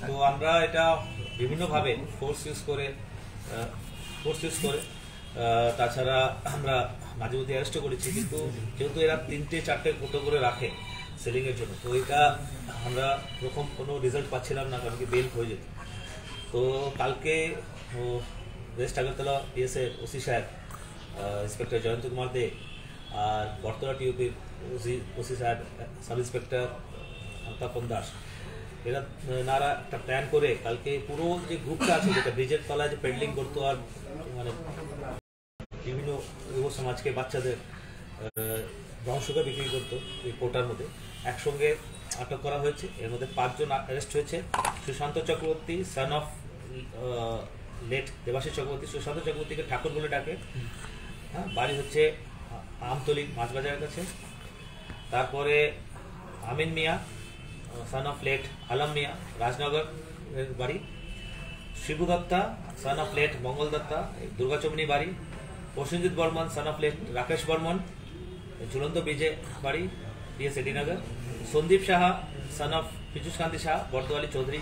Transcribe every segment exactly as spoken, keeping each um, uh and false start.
তো আমরা এটা বিভিন্নভাবে ফোর্স ইউজ করে ফোর্স ইউজ করে তাছাড়া আমরা মাঝে মধ্যে অ্যারেস্টও করেছি, কিন্তু যেহেতু এরা তিনটে চারটে কোটো করে রাখে সেলিংয়ের জন্য, তো এটা আমরা প্রথম কোনো রেজাল্ট পাচ্ছিলাম না, কারণ কি বেল হয়ে যেত। তো কালকে ওয়েস্ট আগরতলা পিএসএর ওসি সাহেব ইন্সপেক্টর জয়ন্ত কুমার দে আর বর্তলা টিউপির ওসি ওসি সাহেব সাব ইন্সপেক্টর তপন দাস, এরা নারা একটা প্ল্যান করে কালকে পুরো যে গ্রুপটা আছে, যেটা ব্রিজের তলায় যে পেডলিং করতো আর মানে বিভিন্ন যুব সমাজকে বাচ্চাদের ব্রাউন সুগার বিক্রি করতো এই কোটার মধ্যে, একসঙ্গে আটক করা হয়েছে। এর মধ্যে পাঁচজন অ্যারেস্ট হয়েছে। Sushanta Chakraborty, son of late Debashis Chakraborty. Sushanta চক্রবর্তীকে ঠাকুর বলে ডাকে, হ্যাঁ, বাড়ি হচ্ছে আমতলি মাছবাজারের কাছে। তারপরে Amin Mia, son of late Alam Mia, Rajnagar বাড়ি। Shibu Datta, son of late Mangal Datta, দুর্গাচমনি বাড়ি। Prosenjit Barman, son of late Rakesh Barman, ঝুলন্ত ব্রিজে বাড়ি, PS AD Nagar. Sandip Saha, son of Piyush Kanti Saha, Bardowali Chowdhury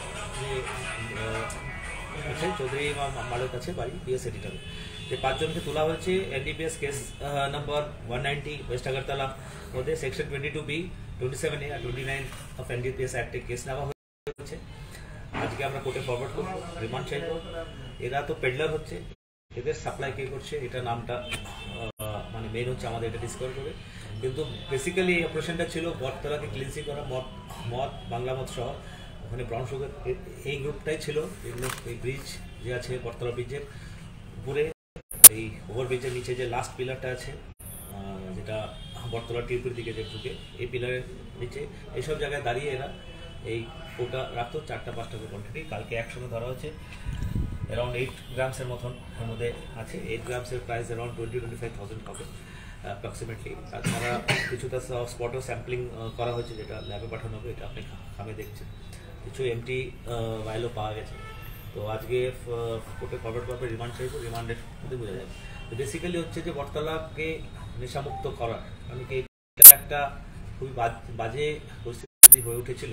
Chowdhury মালের কাছে বাড়ি, পিএস এডিনগর। যে পাঁচজনকে তোলা হয়েছে NDPS case number one ninety west Agartala মধ্যে section twenty two B, twenty seven A আর টোয়েন্টি নাইন অফ এনডিপিএস অ্যাক্টে কেস নেওয়া হয়েছে। আজকে আমরা কোর্টে ফরওয়ার্ড করবো, রিমান্ড চাইবো। এরা তো পেডলার হচ্ছে, এদের সাপ্লাই কে করছে এটা নামটা মানে মেন হচ্ছে আমাদের এটা ডিসকভার করে, কিন্তু বেসিক্যালি এই অপারেশনটা ছিল বটতলাকে ক্লিনসিং করা, মদ মদ বাংলা মদ সহ ওখানে ব্রাউন সুগার এই গ্রুপটাই ছিল। এগুলো এই ব্রিজ যে আছে বটতলা ব্রিজের উপরে, এই ওভারব্রিজের নিচে যে লাস্ট পিলারটা আছে যেটা বটতলা টিউবের দিকে যে ঢুকে, এই পিলারের নিচে এইসব জায়গায় দাঁড়িয়ে এরা এই ওটা রাখতো চারটা পাঁচটা কোয়ান্টিটি। কালকে একসঙ্গে ধরা হচ্ছে অ্যারাউন্ড এইট গ্রামসের মতন এর মধ্যে আছে। এইট গ্রামসের price around twenty twenty five thousand হবে অ্যাপ্রক্সিমেটলি। তাছাড়া কিছুটা স্পটও স্যাম্পলিং করা হয়েছে, যেটা ল্যাবে পাঠানো হবে, এটা আপনি খামে দেখছেন। কিছু এমটি ভাইলও পাওয়া গেছে। তো আজকে কোর্টে ফরওয়ার্ড করবে, রিমান্ড চাইবো, রিমান্ডের মধ্যে বোঝা যাবে। তো বেসিক্যালি হচ্ছে যে বটতলাকে নেশামুক্ত করা, কারণ কি এটা একটা খুবই বাজে পরিস্থিতি হয়ে উঠেছিল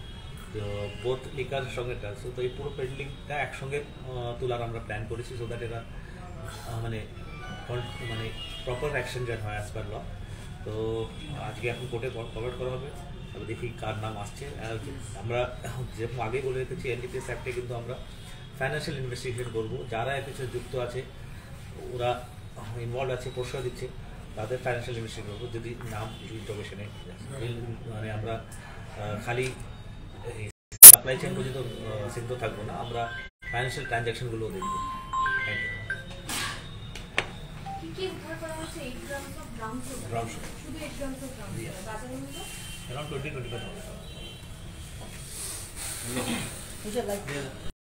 বোথ লিকার সঙ্গে কাজ। তো এই পুরো পেডলিংটা একসঙ্গে তোলার আমরা প্ল্যান করেছি, সো দ্যাট এরা মানে মানে প্রপার অ্যাকশন যেন হয় অ্যাজ পার ল। তো আজকে এখন কোর্টে ফরওয়ার্ড করা হবে, তবে দেখি কার নাম আসছে। আমরা যেরকম আগেই বলে রেখেছি এনডিপিএস অ্যাক্টে কিন্তু আমরা ফাইন্যান্সিয়াল ইনভেস্টিগেশন করবো, যারা এর পিছনে যুক্ত আছে, ওরা ইনভলভ আছে, প্রশ্রয় দিচ্ছে, তাদের ফাইন্যান্সিয়াল ইনভেস্টিগেশন করবো। যদি নাম ইন্টারভেশনে মানে আমরা খালি সাপ্লাই চেইন পর্যন্ত সীমিত থাকবো না, আমরা ফাইন্যান্সিয়াল ট্রানজ্যাকশনগুলোও দেখবো। Thank you.